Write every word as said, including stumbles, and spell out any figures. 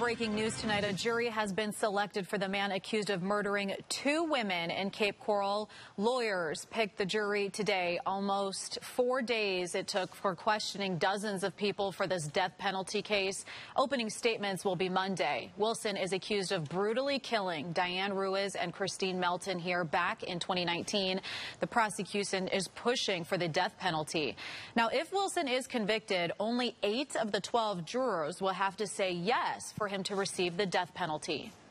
breaking news tonight. A jury has been selected for the man accused of murdering two women in Cape Coral. Lawyers picked the jury today. Almost four days it took for questioning dozens of people for this death penalty case. Opening statements will be Monday. Wilson is accused of brutally killing Diane Ruiz and Christine Melton here back in twenty nineteen. The prosecution is pushing for the death penalty. Now, if Wilson is convicted, only eight of the twelve jurors will have to say yes for him to receive the death penalty.